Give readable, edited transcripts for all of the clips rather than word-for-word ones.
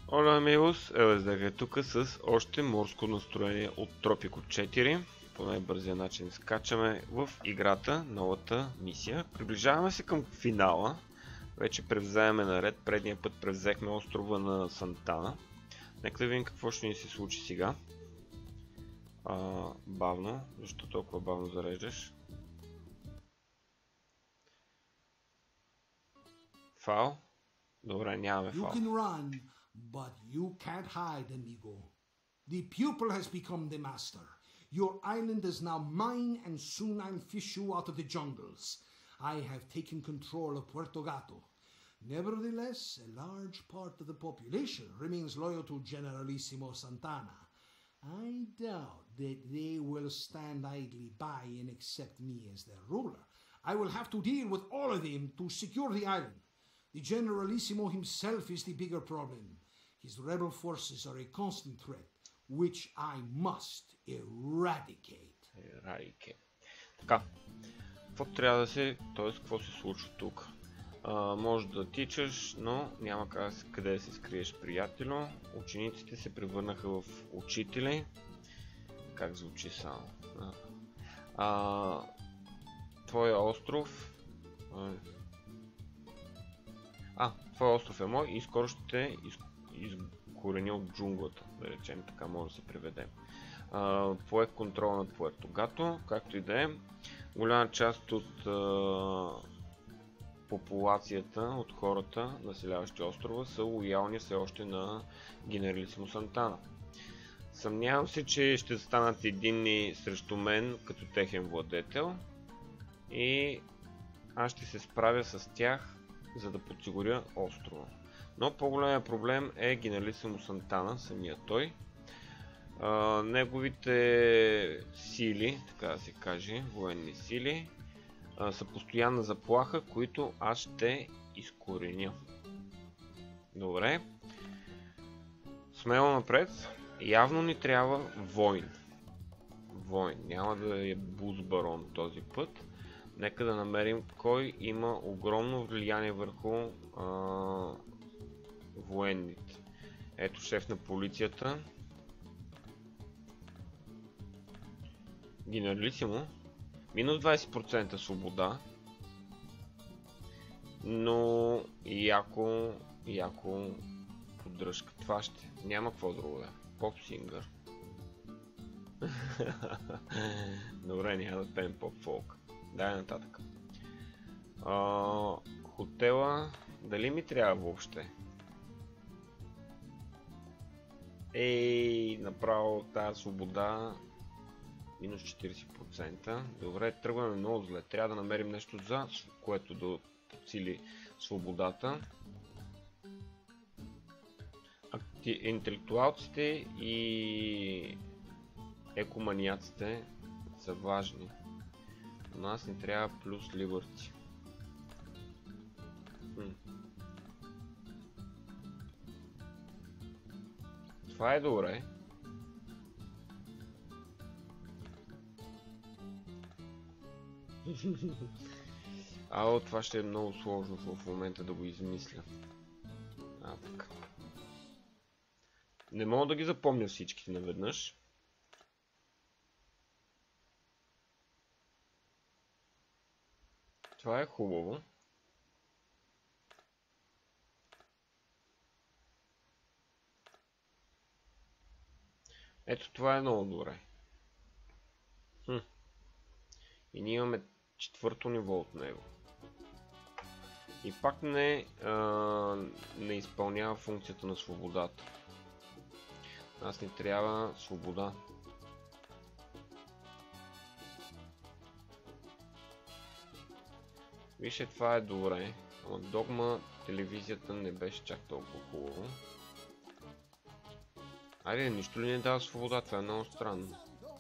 Оля Амигос, ЛСДГ е тук с още морско настроение от Тропико 4. По най-бързия начин скачаме в играта, новата мисия. Приближаваме се към финала. Вече превземаме наред. Предния път превзехме острова на Сантана. Нека да видим какво ще ни се случи сега. Бавно. Защо толкова бавно зареждаш? Фал? Добре, нямаме фал. But you can't hide, amigo. The pupil has become the master. Your island is now mine, and soon I'll fish you out of the jungles. I have taken control of Puerto Gato. Nevertheless, a large part of the population remains loyal to Generalissimo Santana. I doubt that they will stand idly by and accept me as their ruler. I will have to deal with all of them to secure the island. The Generalissimo himself is the bigger problem. His rebel forces are a constant threat, which I must eradicate. Така, какво трябва да се, т.е. какво се случва тук? Може да тичаш, но няма къде да се скриеш, приятелю. Учениците се превърнаха в учители. Как звучи само? Твоя остров... твоя остров е мой и скоро ще изкореня от джунглата, да речем, така може да се преведе. Поех контрол над Пуерто Гато, както и да е. Голяма част от популацията, от хората, населяващи острова, са лоялни все още на Генералисимо Сантана. Съмнявам се, че ще станат единни срещу мен като техен владетел и аз ще се справя с тях, за да подсигуря острова. Но по-големият проблем е Генералисимо Сантана, самия той. Неговите сили, така да се каже, военни сили, са постоянна заплаха, които аз ще изкореня. Добре. Смело напред. Явно ни трябва войн. Няма да е бус барон този път. Нека да намерим кой има огромно влияние върху военните. Ето шеф на полицията. Генералисимо. Минус 20% свобода. Но яко поддръжка. Това ще. Няма какво друго да. Поп сингър. Добре, няма да пеем поп фолк. Дай нататък. Хотела. Дали ми трябва въобще? Направо тази свобода. Минус 40%. Добре, тръгваме много зле. Трябва да намерим нещо за което да подсили свободата. Интелектуалците и екоманиаците са важни. У нас не трябва плюс либърти. Това е добре. Това ще е много сложно в момента да го измисля. Така. Не мога да ги запомня всичките наведнъж. Това е хубаво. Ето това е много добре. И ние имаме четвърто ниво от него. И пак не изпълнява функцията на свободата. Нас ни трябва свобода. Вижте, това е добре. Ама догма телевизията не беше чак толкова хубаво. Айде, нищо ли не дава свобода? Това е много странно.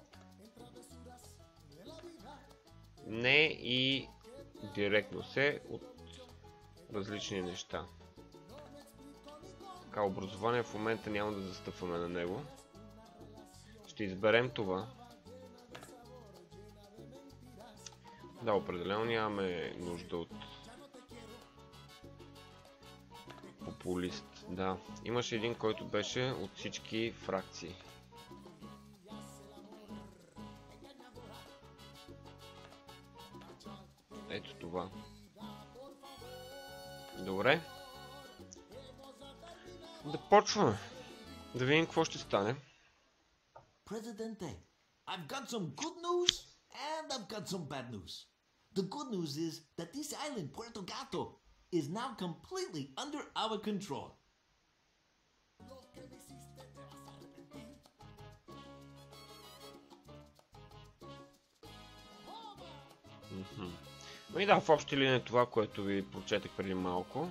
Не и директно се от различни неща. Така, образование в момента няма да застъпваме на него. Ще изберем това. Да, определено нямаме нужда от популист. Да, имаше един, който беше от всички фракции. Ето това. Добре. Да почваме. Да видим какво ще стане. Presidente, I've got some good news and I've got some bad news. The good news is that this island, Puerto Gato, is now completely under our control. И да, в общи линии това, което ви прочетах преди малко.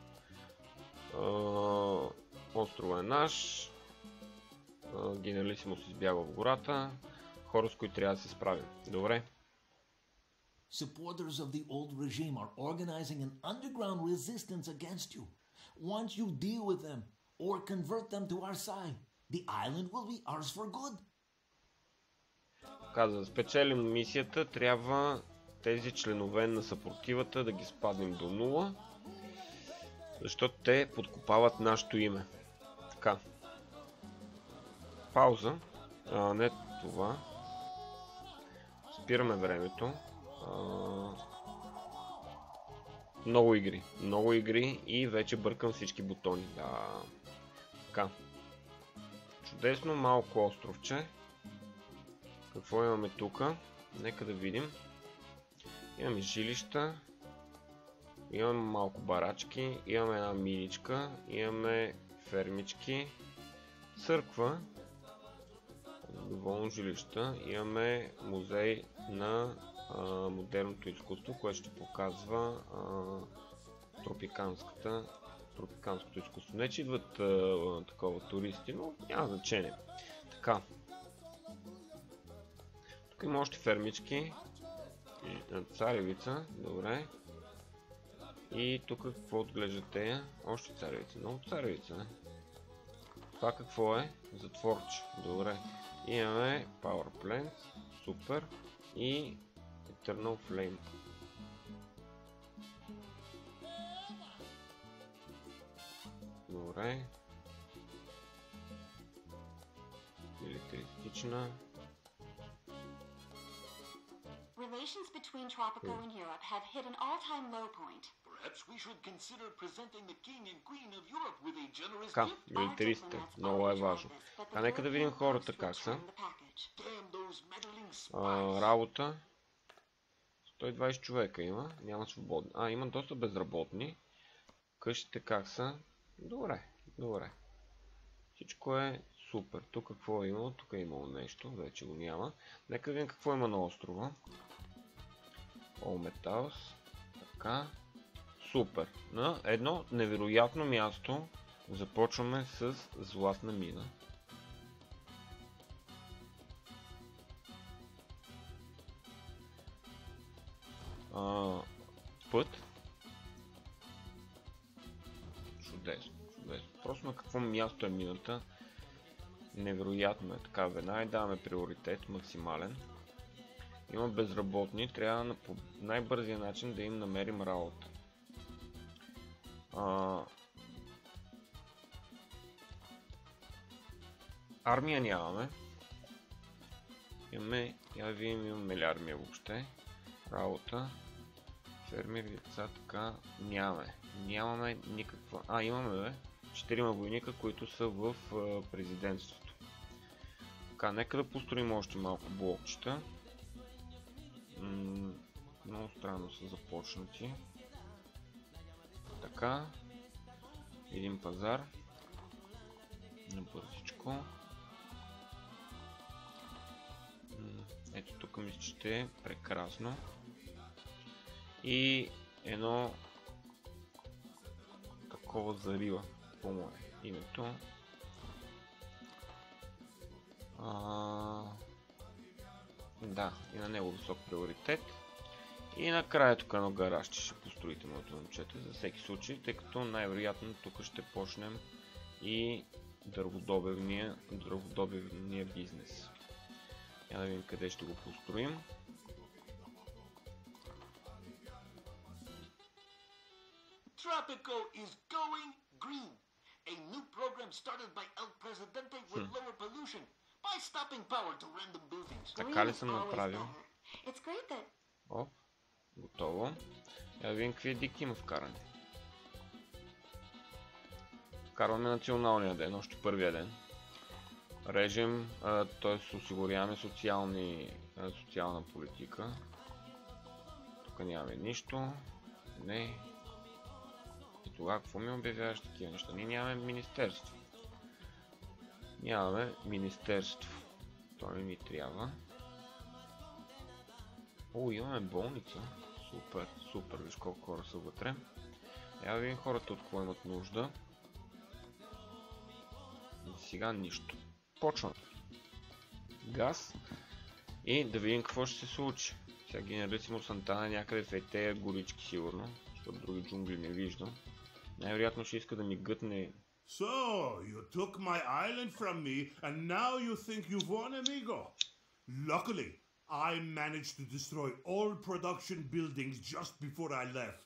Острова е наш. Генералисимус избяга в гората. Хора, с които трябва да се справим. Добре. Supporters of the old regime are organizing an underground resistance against you. Once you deal with them or convert them to our side, the island will be ours for good. Каза, да спечелим мисията, трябва тези членове на съпротивата да ги спаднем до 0, защото те подкопават нашето име. Така. Пауза. Не това. Спираме времето. Много игри. Много игри и вече бъркам всички бутони. Да. Така. Чудесно, малко островче. Какво имаме тук? Нека да видим. Имаме жилища. Имаме малко барачки. Имаме една миничка. Имаме фермички. Църква. Доволно жилища. Имаме музей на модерното изкуство, което ще показва тропиканското изкуство. Не че идват такова туристи, но няма значение. Така. Тук има още фермички. Царевица. Добре. И тук какво отглеждате? Още царевица. Много царевица, не? Това какво е? Затворче. Добре. Имаме Power Plant. Супер. И Eternal Flame. Добре. Електрична. Relations between Tropico and Europe have hit an all-time low point. Perhaps we should consider presenting the king and queen of Europe with a generous Така, gift. милитаристите. Много е важно. А нека да видим хората как са. Damn those meddling spies. Работа. 120 човека има. Няма свободни. Има доста безработни. Къщите как са? Добре. Добре. Всичко е супер. Тук какво е имало? Тук е имало нещо. Вече го няма. Нека да видим какво има на острова. All Metals. Така. Супер. На едно невероятно място започваме с златна мина. Път. Чудесно. Чудесно. Просто на какво място е мината. Невероятно е. Така, веднага даваме приоритет максимален. Има безработни. Трябва на най-бързия начин да им намерим работа. Армия нямаме. Имаме ли армия въобще? Работа. Фермери, деца, така. Нямаме никаква. Имаме, бе. 4 войника, които са в президентството. Така, нека да построим още малко блокчета. Много странно са започнати. Така. Един пазар. На бързичко. Ето тук мисля, че ще е прекрасно. И едно такова зарива по мое името. Да, и на него висок приоритет. И накрая тук едно гаражче ще построите, моето момчета, за всеки случай, тъй като най-вероятно тук ще почнем и дърводобивния бизнес. Да видим къде ще го построим. Tropico is going green. A new program started by El Presidente will lower pollution by stopping power to random buildings. Така ли съм направил? It's great that Оп, готово. Я да видим какви едикти има вкарани. Вкарваме националния ден, още първия ден. Режем, т.е. осигуряваме социална политика. Тук нямаме нищо. Не. И тогава какво ми обявяваш такива неща? Ние нямаме министерство. Нямаме министерство. Това не ми трябва. О, имаме болница. Супер, супер. Виж колко хора са вътре. Я да видим хората от какво имат нужда. И сега нищо. Почваме. Газ. И да видим какво ще се случи. Сега генералисимус Сантана някъде в тези горички сигурно. Защото други джунгли не виждам. Най-вероятно ще иска да ми гътне. So, you took my island from me, and now you think you've won, amigo? Luckily, I managed to destroy all production buildings just before I left.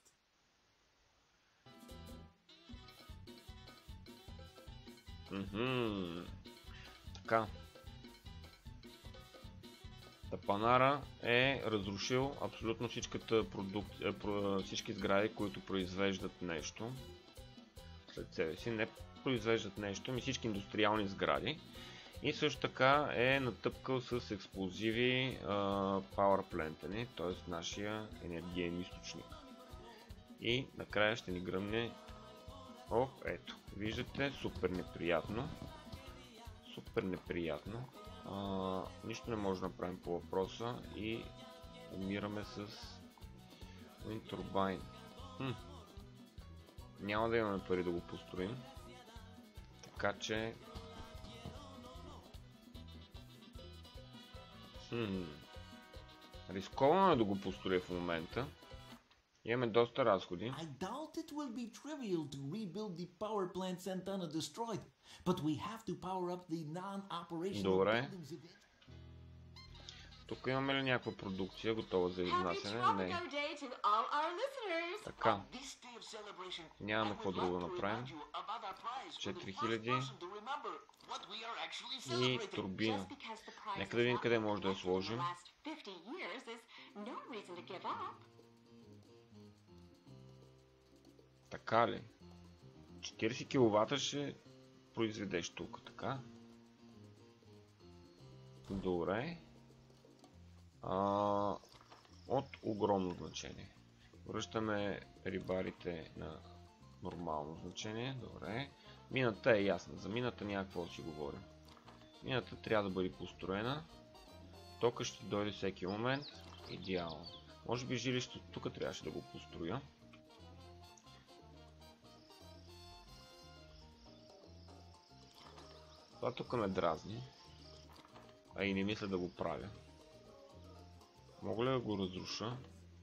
Така. Тапанара е разрушил абсолютно всички сгради, които произвеждат нещо след себе си. Не произвеждат нещо, ами всички индустриални сгради. И също така е натъпкал с експлозиви power plant-а ни, т.е. нашия енергиен източник. И накрая ще ни гръмне. О, ето, виждате, супер неприятно. Супер неприятно. Нищо не може да направим по въпроса и умираме с Wind Turbine. Няма да имаме пари да го построим. Така че... Рисковано е да го построя в момента. Имаме доста разходи. I doubt it will be trivial to rebuild the power plant Santana destroyed, but we have to power up the non-operational buildings again. Тук имаме ли някаква продукция готова за изнасяне? Не. Така. Нямаме какво друго да направим. 4000 и турбина. Нека да видим къде може да я сложим. Така ли? 40 кВт ще произведеш тук, така? Добре. От огромно значение. Връщаме рибарите на нормално значение. Добре. Мината е ясна. За мината някакво да си говорим. Мината трябва да бъде построена. Тока ще дойде всеки момент. Идеално. Може би жилището тук трябваше да го построя. Това тук ме дразни. А и не мисля да го правя. Мога ли да го разруша?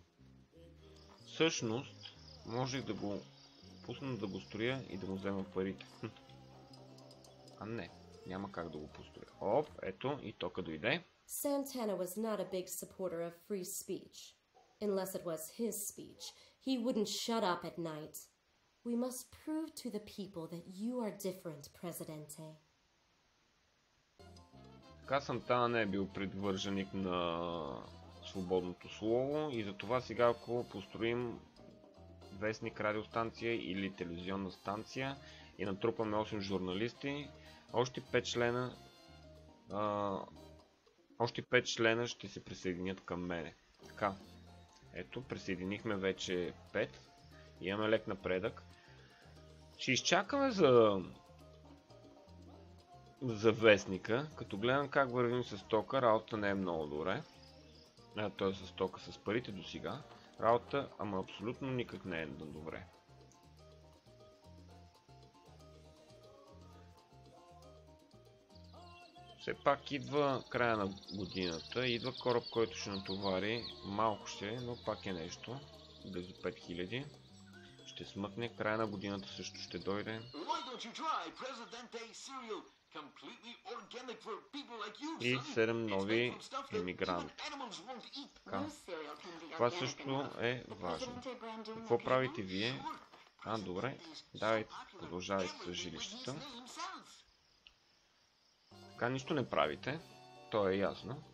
Всъщност, можех да го пусна да го строя и да му взема парите. А не, няма как да го построя. Оп, ето и тока дойде. Santana was not a big supporter of free speech. Unless it was his speech, he wouldn't shut up at night. We must prove to the people that you are different, Presidente. Така Сантана не е бил привърженик на свободното слово и затова сега ако построим вестник, радиостанция или телевизионна станция и натрупаме 8 журналисти, още 5 члена ще се присъединят към мене. Така, ето, присъединихме вече 5, имаме лек напредък. Ще изчакаме за вестника, като гледам как вървим с тока, работата не е много добре. Т.е. с тока, с парите до сега. Работа, ама абсолютно никак не е добре. Все пак идва края на годината, идва кораб, който ще натовари, малко ще, но пак е нещо, близо 5000. Ще смъкне, края на годината също ще дойде. И 7 нови емигранти. Така. Това също е важно. Какво правите вие? Добре. Давайте, продължавайте с жилищата. Така нищо не правите. То е ясно.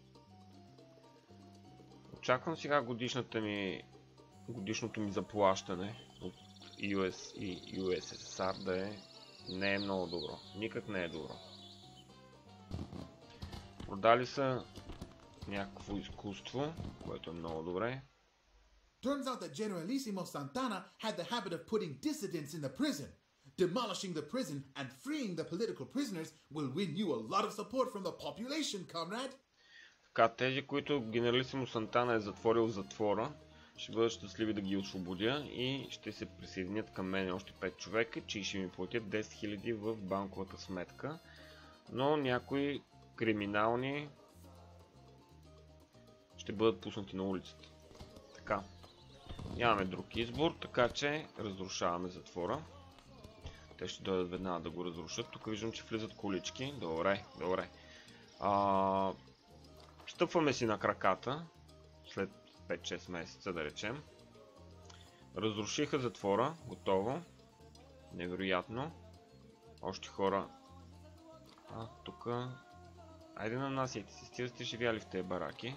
Очаквам сега годишното ми заплащане от US и USSR да не е много добро. Никак не е добро. Продали са някакво изкуство, което е много добре. Turns out that Generalissimo Santana had the habit of putting dissidents in the prison. Demolishing the prison and freeing the political prisoners will win you a lot of support from the population, comrade. Така, тези, които генералисимо Сантана е затворил в затвора, ще бъдат щастливи да ги освободя и ще се присъединят към мен още 5 човека, че ще ми платят 10 000 в банковата сметка. Но някои криминални ще бъдат пуснати на улицата. Така, нямаме друг избор, така че разрушаваме затвора. Те ще дойдат веднага да го разрушат. Тук виждам, че влизат колички. Добре, добре. Стъпваме си на краката. След 5-6 месеца, да речем. Разрушиха затвора. Готово. Невероятно. Още хора. Тук. Айде нанасяйте си. Стига сте живяли в тези бараки.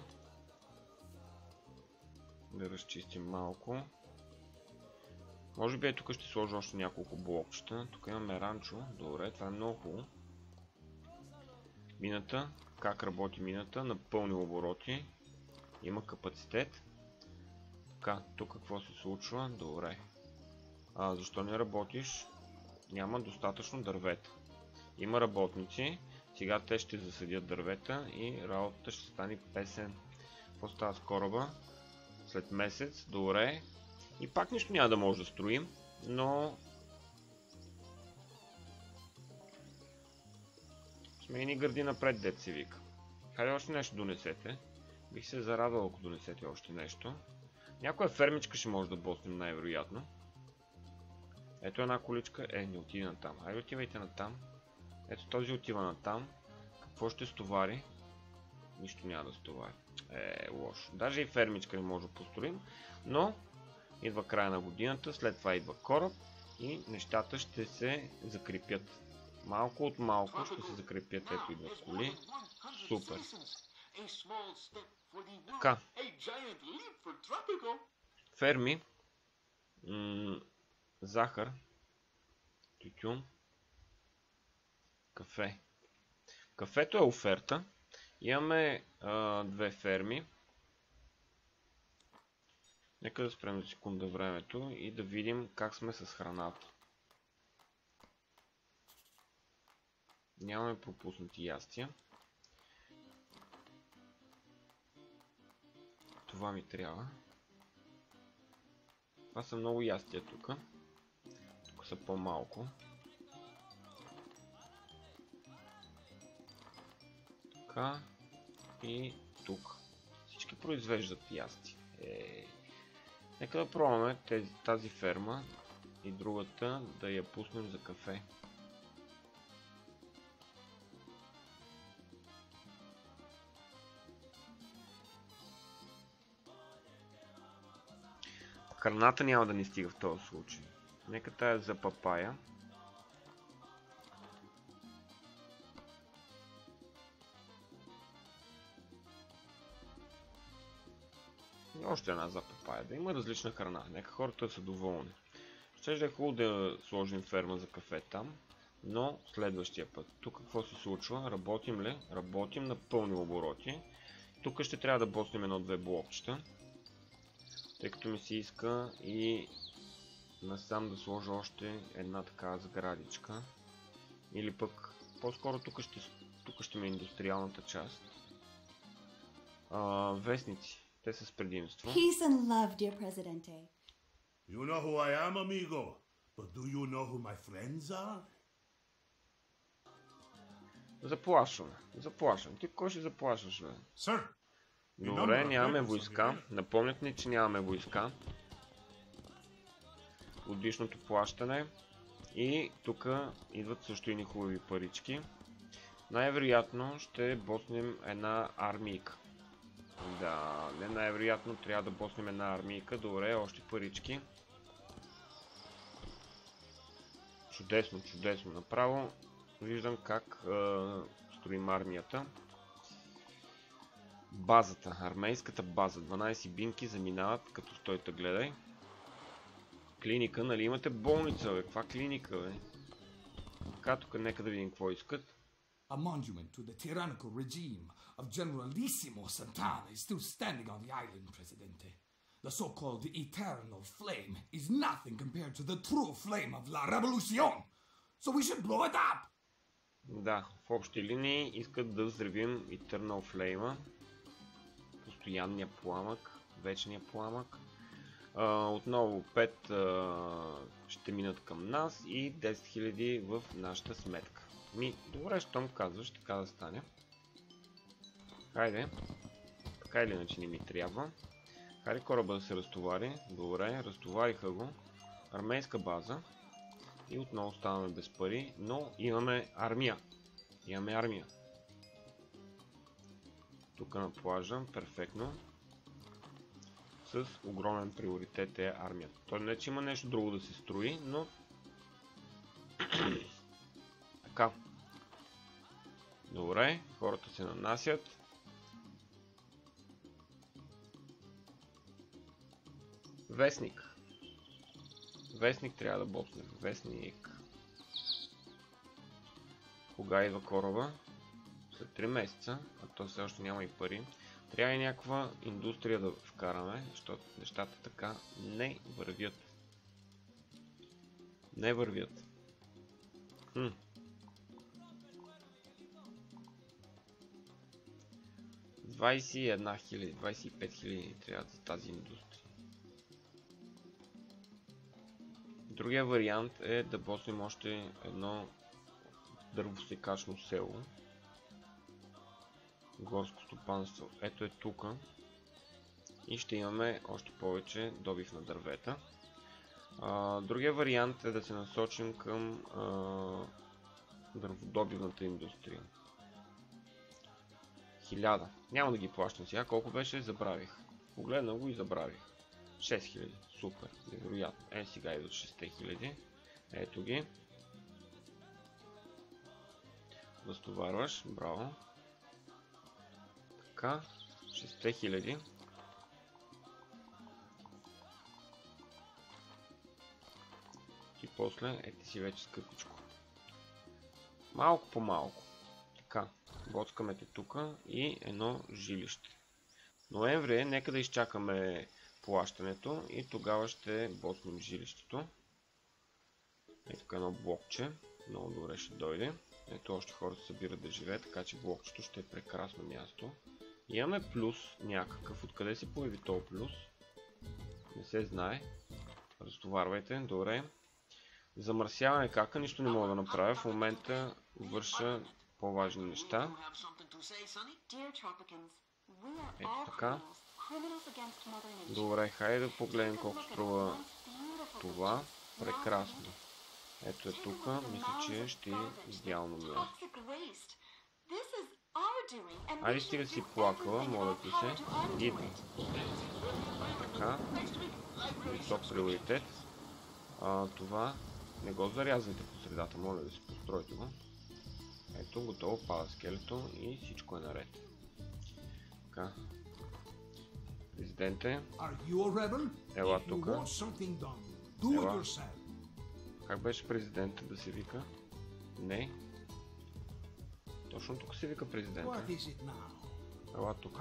Да разчистим малко. Може би тук ще сложа още няколко блокчета. Тук имаме ранчо. Добре, това е много хубаво. Мината. Как работи мината? На пълни обороти. Има капацитет. Така, тук какво се случва? Добре. Защо не работиш? Няма достатъчно дървета. Има работници. Сега те ще засадят дървета и работата ще стане песен. Какво става с кораба? След месец. Добре. И пак нищо няма да може да строим, но сме и ни гърди напред, дет се вика. Хайде още нещо донесете. Бих се зарадвал, ако донесете още нещо. Някоя фермичка ще може да боснем най-вероятно. Ето една количка. Не отиде на там. Хайде отивайте на там. Ето този отива на там. Какво ще стовари? Нищо няма да стовари. Лошо. Даже и фермичка не може да построим, но идва края на годината, след това идва кораб и нещата ще се закрепят. Малко от малко ще се закрепят. Ето идват коли. Супер. Така. Ферми. Захар. Тютюн. Кафе. Кафето е оферта. Имаме 2 ферми. Нека да спрем за секунда времето и да видим как сме с храната. Нямаме пропуснати ястия. Това ми трябва. Това са много ястия тук. Тук са по-малко. Така и тук. Всички произвеждат ястия. Нека да пробваме тази ферма и другата да я пуснем за кафе. Храната няма да ни стига в този случай. Нека тая за папая. И още една за папая. Да има различна храна. Нека хората са доволни. Ще е хубаво да сложим ферма за кафе там. Но следващия път. Тук какво се случва? Работим ли? Работим на пълни обороти. Тук ще трябва да боснем 1-2 блокчета. Тъй като ми се иска и насам да сложа още една така сградичка. Или пък по-скоро тук ще ме индустриалната част. Вестници. Те са с предимство. Peace and love, dear Presidente. You know who I am, amigo. But do you know who my friends are? Заплашваме. Ти кой ще заплашваш, бе? Sir. Добре, нямаме войска. Напомнят ни, че нямаме войска. Годишното плащане. И тук идват също и хубави парички. Най-вероятно ще боснем една армийка. Да, не най-вероятно трябва да боснем една армийка. Добре, още парички. Чудесно, чудесно. Направо виждам как строим армията. Базата, армейската база. 12 бинки заминават като стойта, гледай. Клиника, нали имате болница, бе? Каква клиника, бе? Така, тук нека да видим какво искат. A monument to the tyrannical regime of Generalissimo Santana is still standing on the island, Presidente. The so-called eternal flame is nothing compared to the true flame of La Revolucion. So we should blow it up! Да, в общи линии искат да взривим Eternal Flame, постоянния пламък, вечния пламък. Отново 5 ще минат към нас и 10 000 в нашата сметка. Добре, щом казваш, така да стане. Хайде. Така или иначе не ми трябва. Хайде кораба да се разтовари. Добре, разтовариха го. Армейска база. И отново ставаме без пари, но имаме армия. Имаме армия. Тук на плажа, перфектно. С огромен приоритет е армията. Той не че има нещо друго да се строи, но... Така. Добре, хората се нанасят. Вестник. Вестник трябва да боснем. Вестник. Кога идва кораба? След 3 месеца, а то все още няма и пари. Трябва и някаква индустрия да вкараме, защото нещата така не вървят. Не вървят. 21 000, 25 000 трябва за тази индустрия. Другия вариант е да боснем още едно дървосекачно село. Горско стопанство. Ето е тук. И ще имаме още повече добив на дървета. Другия вариант е да се насочим към дърводобивната индустрия. 1000. Няма да ги плащам сега. Колко беше? Забравих. Погледна го и забравих. 6000. Супер. Невероятно. Сега идват 6000. Ето ги. Разтоварваш. Браво. Така. 6000. И после ети си вече скъпичко. Малко по малко. Така. Боцкаме те тук и едно жилище. Ноември, нека да изчакаме плащането и тогава ще боснем жилището. Ето тук едно блокче. Много добре ще дойде. Ето още хора се събират да живеят, така че блокчето ще е прекрасно място. Имаме плюс някакъв. Откъде се появи този плюс? Не се знае. Разтоварвайте. Добре. Замърсяване кака. Нищо не мога да направя. В момента върша по-важни неща. Ето така. Добре, хайде да погледнем колко струва това. Прекрасно. Ето е тук. Мисля, че ще е идеално място. Айде стига си плакала, моля ти се. Идва. Така. Висок приоритет. Това не го зарязвайте по средата, моля да си постройте го. Ето, готово, пада скелето и всичко е наред. Така. Президенте. Ела тук. Ела. Как беше президента да се вика? Не. Точно тук се вика президента. Ела тук.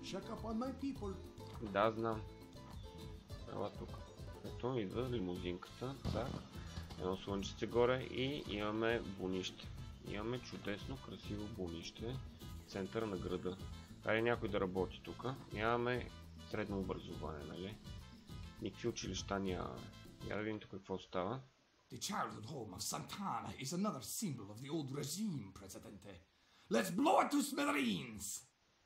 Да, знам. Ела тук. Ето, идва лимузинката. Так. Едно слънчице горе и имаме бунище. Имаме чудесно, красиво бунище в центъра на града. Хайде някой да работи тук. Нямаме средно образование, нали? Никакви училища нямаме. Я да видим тук какво става. The childhood home of Santana is another symbol of the old regime, Presidente. Let's blow it to smithereens!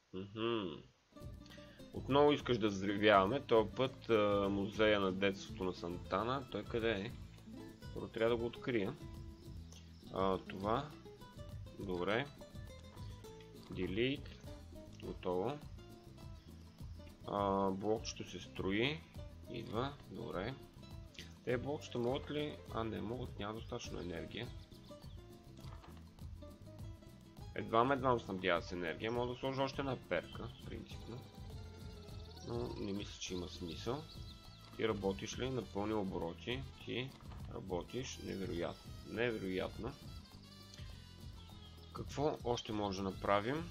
Отново искаш да взривяваме. Този път музея на детството на Сантана. Той къде е? Първо трябва да го открия. Това. Добре. Delete. Готово. Блокчето се строи. Идва. Добре. Те болтчета могат ли? А, не могат, няма достатъчно енергия. Едва снабдяват с енергия. Мога да сложа още една перка, принципно. Но не мисля, че има смисъл. Ти работиш ли на пълни обороти? Ти работиш невероятно. Невероятно. Какво още може да направим?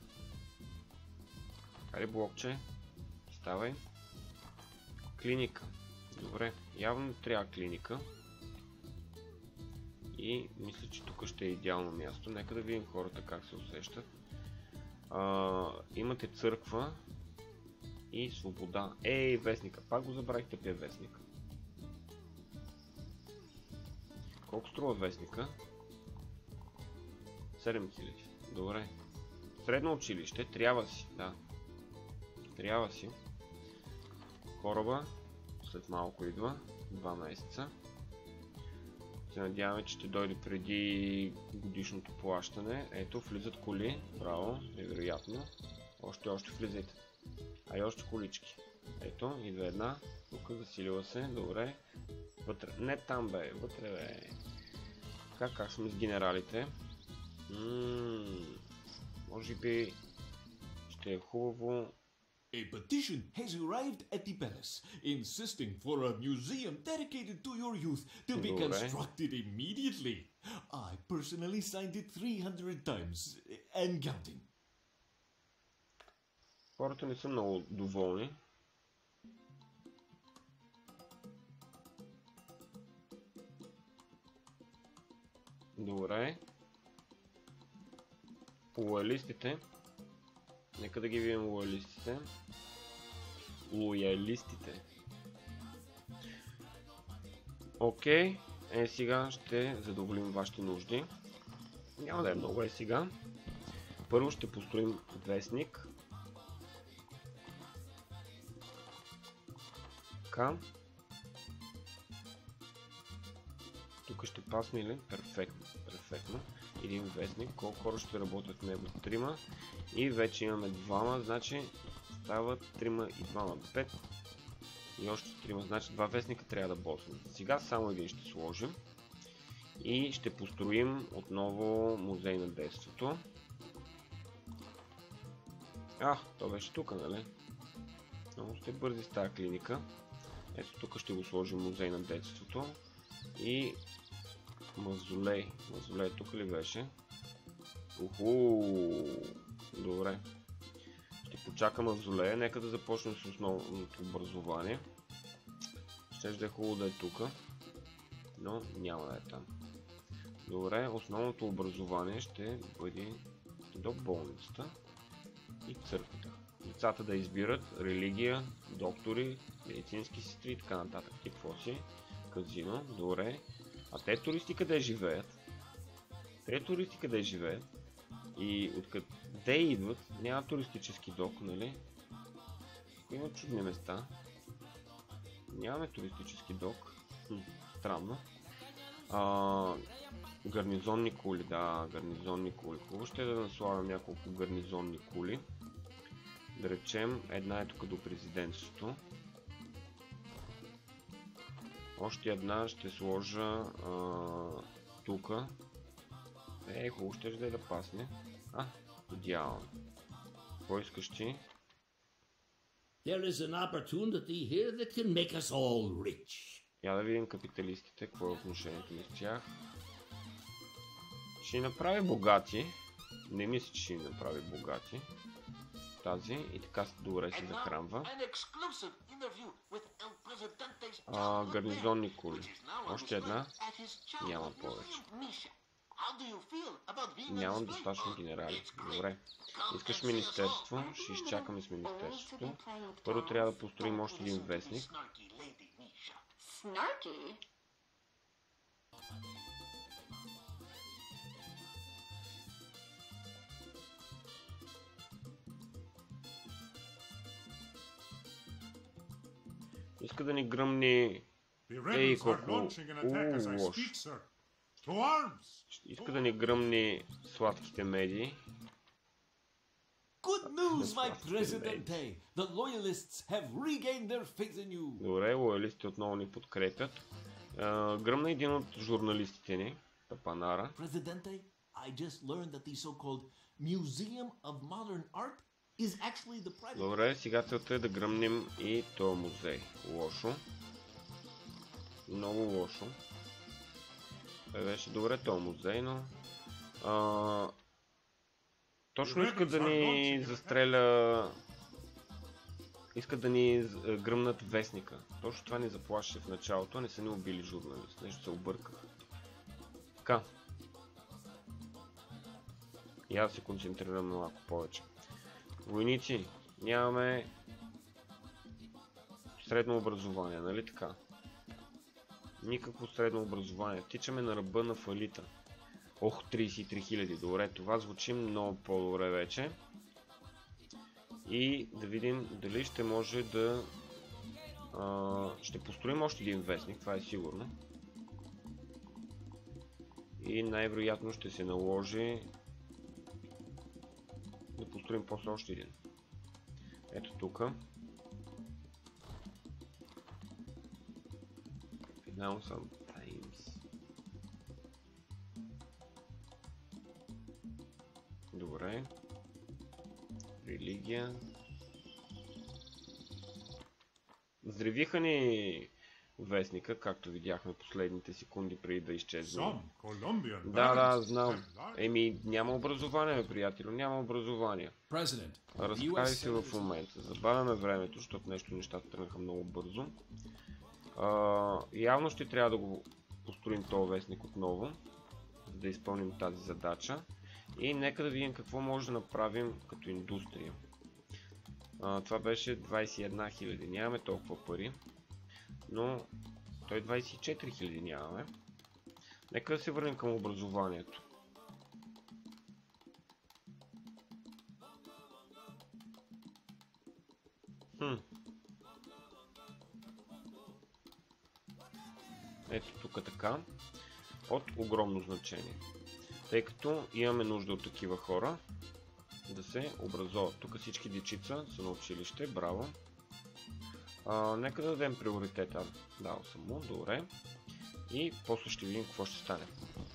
Хайде, блокче. Ставай. Клиника. Добре, явно трябва клиника. И мисля, че тук ще е идеално място. Нека да видим хората как се усещат. Имате църква и свобода. Ей, вестника. Пак го забравихте пия вестника. Колко струва вестника? 7000. Добре. Средно училище. Трябва си. Да. Трябва си. Кораба. След малко идва. 2 месеца. Се надяваме, че ще дойде преди годишното плащане. Ето, влизат коли. Браво. Невероятно. Още влизайте. А и още колички. Ето, идва една. Тук засилила се. Добре. Вътре. Не там бе. Вътре бе. Как сме с генералите? Може би ще е хубаво. A petition has arrived at the palace, insisting for a museum dedicated to your youth to be constructed immediately. I personally signed it 300 times, and counting. Хората не са много доволни. Добре. Лоялистите. Нека да ги видим лоялистите. Лоялистите. Окей. Сега ще задоволим вашите нужди. Няма да е много сега. Първо ще построим вестник. Така. Тук ще пасне ли? Перфектно. Един вестник. Колко хора ще работят в него? 3. И вече имаме 2, значи стават 3 и 2, 5. И още 3, значи 2 вестника трябва да боснат. Сега само един ще сложим. И ще построим отново музей на детството. То беше тук, нали? Много сте бързи с тази клиника. Ето тук ще го сложим музей на детството. И мавзолей. Мавзолей тук ли беше? Добре. Ще почакам мавзолея. Нека да започнем с основното образование. Ще да е хубаво да е тук. Но няма да е там. Добре, основното образование ще бъде до болницата и църквата. Децата да избират религия, доктори, медицински сестри и така нататък. Ти какво си? Казино. Добре. А те туристи къде живеят? И откъде идват? Няма туристически док, нали? Има чудни места. Нямаме туристически док. Странно. Гарнизонни кули, да, гарнизонни кули. Хубаво ще е да наславям няколко гарнизонни кули. Да речем, една е тук до президентството. Още една ще сложа тук. Хубаво ще да пасне. Идеално. Какво искаш ти? There is an opportunity here that can make us all rich. Я да видим капиталистите, какво е отношението ми с тях. Ще ни направи богати. Не мисля, че ще ни направи богати. Тази и така добре се захранва. Гарнизонни кули. Още една. Няма повече. Нямам достатъчно генерали. Добре. Искаш министерство? Ще изчакаме с министерството. Първо трябва да построим още един вестник. Иска да ни гръмни... колко... лош. Иска да ни гръмни сладките медии. Good news, my Presidente! The loyalists have regained their faith in you. Добре, лоялистите отново ни подкрепят. Гръмна един от журналистите ни, Тапанара. Presidente, I just learned that the so-called Museum of Modern Art is actually the private... Добре, сега целта е да гръмнем и този музей. Лошо. Много лошо. Беше добре този музей, но... Точно иска да ни застреля... Иска да ни гръмнат вестника. Точно това ни заплаши в началото, не са ни убили журналист. Нещо се обърках. Така. И аз се концентрирам малко повече. Войници, нямаме средно образование, нали така? Никакво средно образование. Тичаме на ръба на фалита. Ох, 33 000. Добре, това звучи много по-добре вече. И да видим дали ще може да... ще построим още един вестник, това е сигурно. И най-вероятно ще се наложи да построим после още един. Ето тук. Now sometimes. Добре. Религия. Взривиха ни вестника, както видяхме последните секунди преди да изчезне. Да, знам. Няма образование, приятелю, няма образование. Разправи се в момента. Забавяме времето, защото нещата тръгнаха много бързо. Явно ще трябва да го построим този вестник отново, за да изпълним тази задача. И нека да видим какво може да направим като индустрия. Това беше 21 000. Нямаме толкова пари, но той 24 000 нямаме. Нека да се върнем към образованието. Ето тук така. От огромно значение. Тъй като имаме нужда от такива хора да се образоват. Тук всички дечица са на училище. Браво. Нека да дадем приоритета. Дал съм му. Добре. И после ще видим какво ще стане.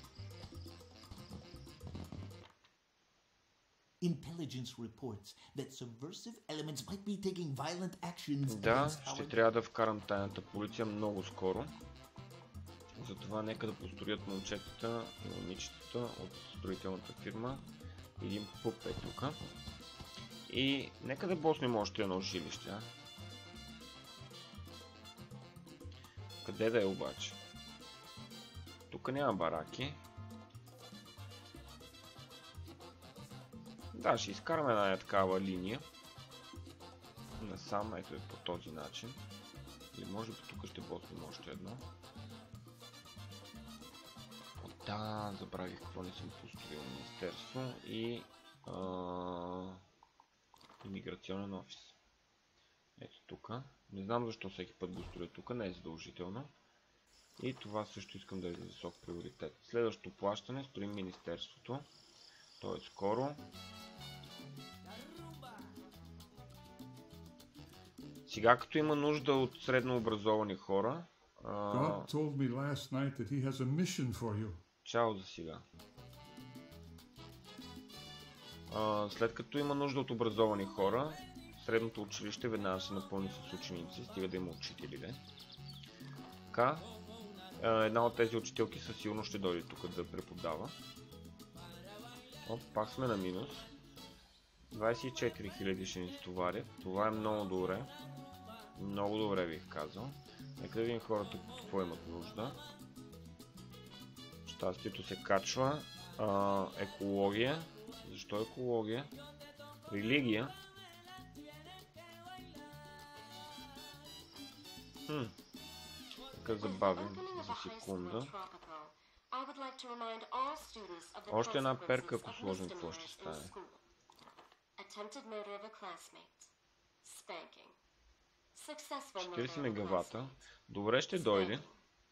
Intelligence reports that subversive elements might be taking violent actions. Да, ще трябва да вкарам тайната полиция много скоро. Затова нека да построят момчетата и момичетата от строителната фирма. Един пуп е тук. И нека да боснем още едно жилище. Къде да е обаче? Тук няма бараки. Да, ще изкараме една такава линия. Насам, ето е по този начин. Или може би тук ще боснем още едно. Да, забравих какво не съм построил. Министерство и имиграционен офис. Ето тук. Не знам защо всеки път го строя тук, не е задължително. И това също искам да е за висок приоритет. Следващото плащане, строим министерството. То е скоро. Сега като има нужда от средно образовани хора... God told me last night that he has a mission for you. Чао за сега. След като има нужда от образовани хора, средното училище веднага се напълни с ученици, стига да има учители. Така, една от тези учителки със сигурност ще дойде тук да преподава. Пак сме на минус. 24 000 ще ни стоварят. Това е много добре. Много добре бих казал. Нека да видим хората какво имат нужда. Щастието се качва. Екология. Защо екология? Религия. Нека забавим за секунда. Още една перка, ако сложим, какво ще стане. 40 мегавата. Добре, ще дойде.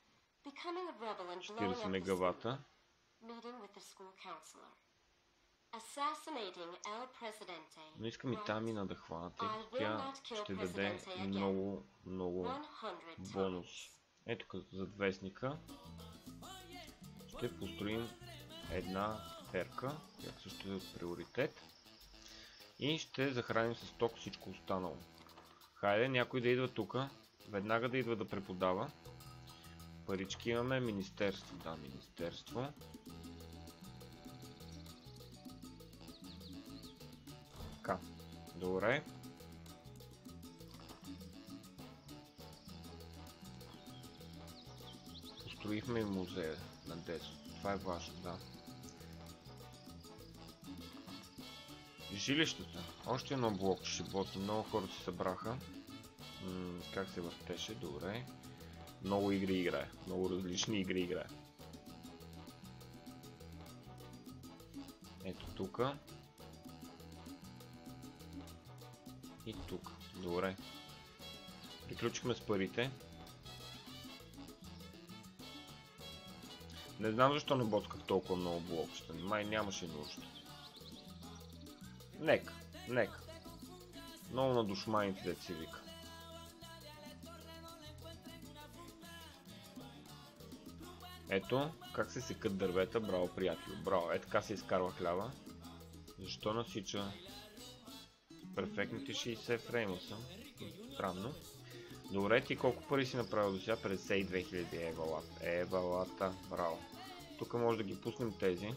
40 мегавата. Assassinating El Presidente. Но искам и Тамина да хвана, тъй като тя ще даде много бонус. Ето като зад вестника ще построим една ферка, която също е приоритет. И ще захраним с ток всичко останало. Хайде някой да идва тук, веднага да идва да преподава. Парички имаме, министерство, да, министерство. Така, добре. Построихме и музея на детство. Това е важно, да. Жилищата. Още едно блок ще боти. Много хора се събраха. Как се въртеше? Добре. Много игри играе. Много различни игри играе. Ето тук. И тук. Добре. Приключихме с парите. Не знам защо не боцках толкова много блокчета. Май нямаше нужда. Нека. Много на душманите да си вика. Ето, как се секат дървета, браво приятели, браво, е така се изкарва хляба. Защо насича перфектните 60 фрейма са? Странно. Добре, ти колко пари си направил до сега? 52 000 евалата, браво. Тук може да ги пуснем тези.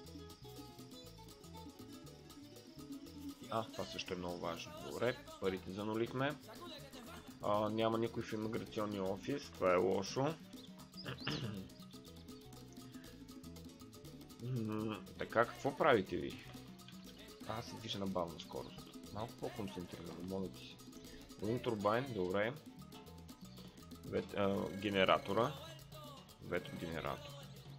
Това също е много важно. Добре, парите занулихме. Няма никой в имиграционния офис, това е лошо. Така, какво правите ви? Се движа на бавна скорост. Малко по-концентрирано, моля ти. Wind турбайн, добре. Генератора. Ветрогенератор.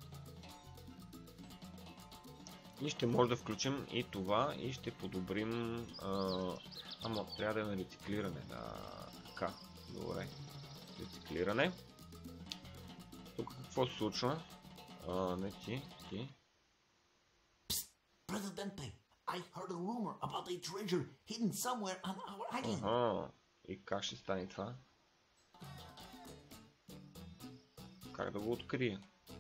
И ще може да включим и това и ще подобрим... трябва да е на рециклиране. Така, добре. Рециклиране. Тук какво се случва? Не ти. Psst, Presidente, I heard a rumor about a treasure hidden somewhere on our island. И как ще стане това? Как да го открия?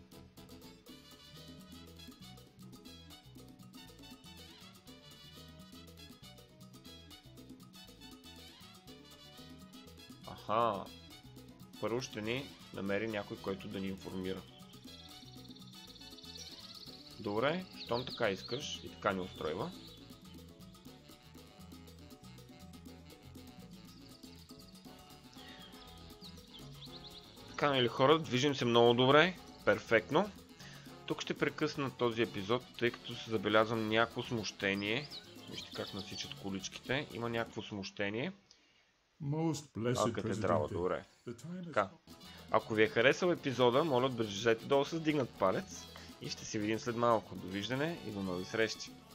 Първо ще ни намери някой, който да ни информира. Добре, щом така искаш и така ни устройва. Така, нали хора, движим се много добре, перфектно. Тук ще прекъсна този епизод, тъй като се забелязвам някакво смущение. Вижте как насичат количките, има някакво смущение. Катедрала, добре. Така. Ако ви е харесал епизода, моля да държите долу с дигнат палец и ще се видим след малко. Довиждане и до нови срещи!